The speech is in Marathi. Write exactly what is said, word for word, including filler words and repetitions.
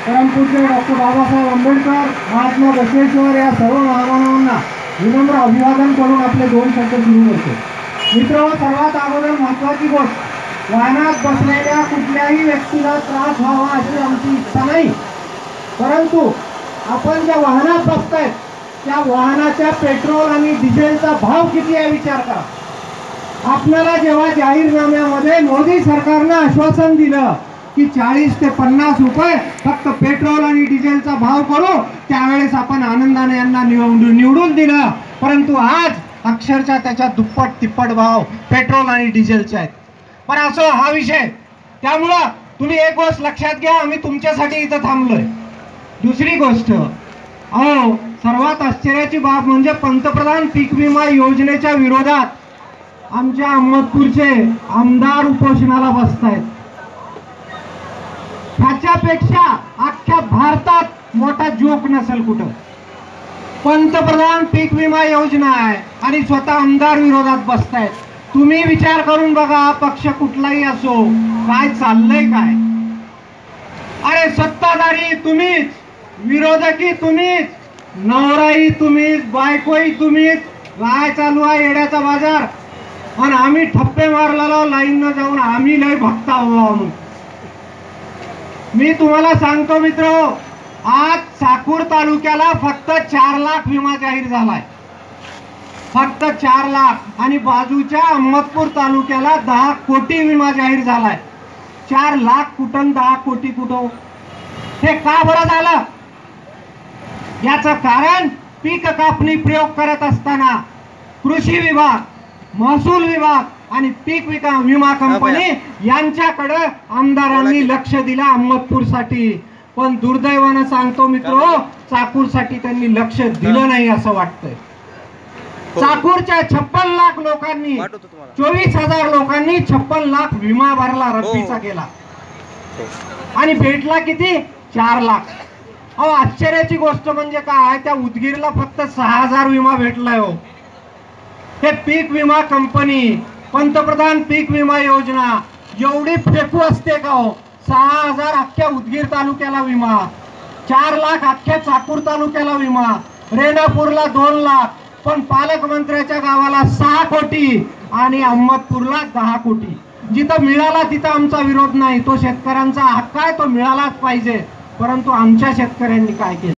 परमपूज्य डॉक्टर बाबासाहेब आंबेडकर, महात्मा बसवेश्वर या सर्व महामानवांना विनम्र अभिवादन करून आपले दोन शब्द सुरू करतो। मित्रांनो, सर्वात अगोदर महत्त्वाची गोष्ट, वाहनात बसलेल्या कुठल्याही व्यक्तीला त्रास व्हावा अशी आमची इच्छा नाही, परंतु आपण ज्या वाहनात बसताय त्या वाहनाच्या पेट्रोल आणि डिझेलचा भाव किती आहे विचार करा। आपल्याला जेव्हा जाहीरनाम्यामध्ये मोदी सरकारने आश्वासन दिलं की चाळीस ते पन्नास रुपये फक्त पेट्रोल आणि डिझेलचा भाव करू, त्यावेळेस आपण आनंदाने यांना निवडून निवडून दिलं, परंतु आज अक्षरशः त्याच्या दुप्पट तिप्पट भाव पेट्रोल आणि डिझेलचे आहेत। पण असो हा विषय, त्यामुळं तुम्ही एक गोष्ट लक्षात घ्या, आम्ही तुमच्यासाठी इथं थांबलोय। दुसरी गोष्ट, अहो सर्वात आश्चर्याची बाब म्हणजे पंतप्रधान पीक विमा योजनेच्या विरोधात आमच्या अहमदपूरचे आमदार उपोषणाला बसतायत। ह्याच्यापेक्षा अख्ख्या भारतात मोठा जोक नसेल कुठं। पंतप्रधान पीक विमा योजना आहे आणि स्वतः आमदार विरोधात बसतायत। तुम्ही विचार करून बघा, पक्ष कुठलाही असो, काय चाललंय काय? अरे सत्ताधारी तुम्हीच, विरोधकी तुम्हीच, नवराही तुम्हीच, बायकोही तुम्हीच, काय चालू आहे येड्याचा बाजार, आणि आम्ही ठप्पे मारलेलो लाईन न जाऊन आम्ही लय भक्ता म्हणून। मी तुम्हाला सांगतो मित्र, आज साकूर तालुक्याला फक्त चार लाख विमा जाहीर झालाय, फक्त चार लाख, आणि बाजूच्या अहमदपूर तालुक्याला दहा कोटी विमा जाहीर झालाय। चार लाख कुठं, दहा कोटी कुठं? हे का बरं झालं? याचं कारण पीक कापणी प्रयोग करत असताना कृषी विभाग, महसूल विभाग आणि पीक विमा कंपनी यांच्याकडे आमदारांनी लक्ष दिलं अहमदपूरसाठी, पण दुर्दैवानं सांगतो मित्र, चाकूरसाठी त्यांनी लक्ष दिलं नाही असं वाटतंय। चाकूरच्या छप्पन लाख लोकांनी, चोवीस हजार लोकांनी छप्पन लाख विमा भरला, रब्बीचा केला, आणि भेटला किती? चार लाख। अहो आश्चर्याची गोष्ट म्हणजे काय, त्या उदगीरला फक्त सहा हजार विमा भेटलाय हो। हे पीक विमा कंपनी, पंतप्रधान पीक विमा योजना एवढी फेकू असते का हो? सहा हजार अख्ख्या उदगीर तालुक्याला विमा, चार लाख अख्ख्या चाकूर तालुक्याला विमा, रेणापूरला दोन लाख, पण पालकमंत्र्याच्या गावाला सहा कोटी आणि अहमदपूरला दहा कोटी। जिथं मिळाला तिथं आमचा विरोध नाही, तो शेतकऱ्यांचा हक्क आहे, तो मिळालाच पाहिजे, परंतु आमच्या शेतकऱ्यांनी काय केलं?